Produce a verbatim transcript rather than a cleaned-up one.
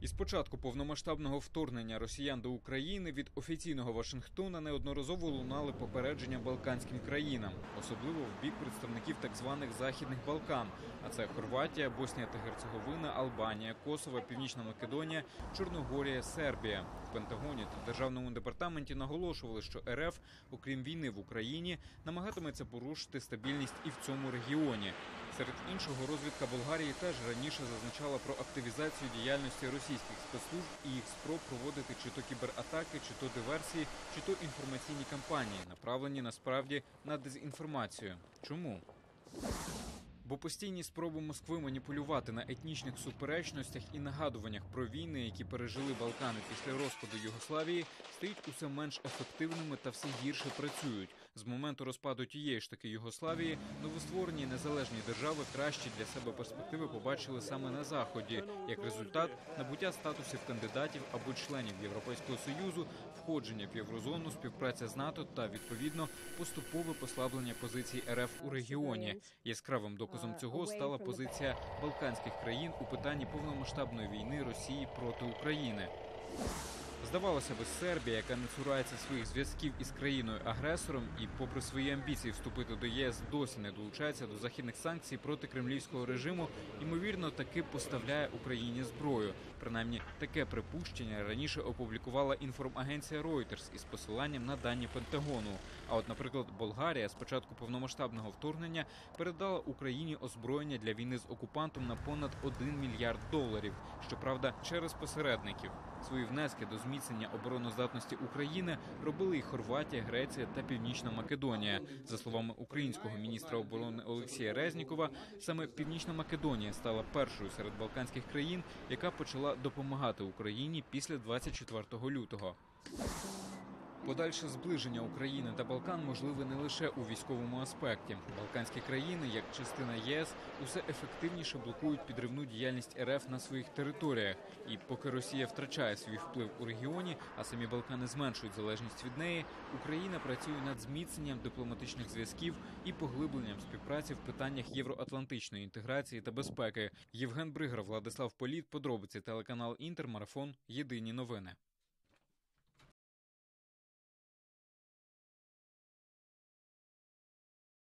Із початку повномасштабного вторгнення росіян до України від офіційного Вашингтона неодноразово лунали попередження балканським країнам, особливо в бік представників так званих Західних Балкан, а це Хорватія, Боснія та Герцеговина, Албанія, Косово, Північна Македонія, Чорногорія, Сербія. В Пентагоні та Державному департаменті наголошували, що РФ, окрім війни в Україні, намагатиметься порушити стабільність і в цьому регіоні. Серед іншого, розвідка Болгарії теж раніше зазначала про активізацію діяльності російських спецслужб і їх спроб проводити чи то кібератаки, чи то диверсії, чи то інформаційні кампанії, направлені насправді на дезінформацію. Чому? Бо постійні спроби Москви маніпулювати на етнічних суперечностях і нагадуваннях про війни, які пережили Балкани після розпаду Югославії, стають усе менш ефективними та все гірше працюють. З моменту розпаду тієї ж таки Югославії новостворені незалежні держави кращі для себе перспективи побачили саме на Заході. Як результат – набуття статусів кандидатів або членів Європейського Союзу, входження в Єврозону, співпраця з НАТО та, відповідно, поступове послаблення позицій РФ у регіоні. Яскравим доказом цього стала позиція балканських країн у питанні повномасштабної війни Росії проти України. Здавалося би, Сербія, яка не цурається своїх зв'язків із країною-агресором і, попри свої амбіції вступити до ЄС, досі не долучається до західних санкцій проти кремлівського режиму, ймовірно, таки поставляє Україні зброю. Принаймні, таке припущення раніше опублікувала інформагенція Reuters із посиланням на дані Пентагону. А от, наприклад, Болгарія з початку повномасштабного вторгнення передала Україні озброєння для війни з окупантом на понад один мільярд доларів. Щоправда, через посередників. Свої внески до зміцнення обороноздатності України робили і Хорватія, Греція та Північна Македонія. За словами українського міністра оборони Олексія Резнікова, саме Північна Македонія стала першою серед балканських країн, яка почала допомагати Україні після двадцять четвертого лютого. Подальше зближення України та Балкан можливе не лише у військовому аспекті. Балканські країни, як частина ЄС, усе ефективніше блокують підривну діяльність РФ на своїх територіях. І поки Росія втрачає свій вплив у регіоні, а самі Балкани зменшують залежність від неї, Україна працює над зміцненням дипломатичних зв'язків і поглибленням співпраці в питаннях євроатлантичної інтеграції та безпеки. Євген Бригар, Владислав Політ, подробиці, телеканал Інтер, Марафон, Єдині новини.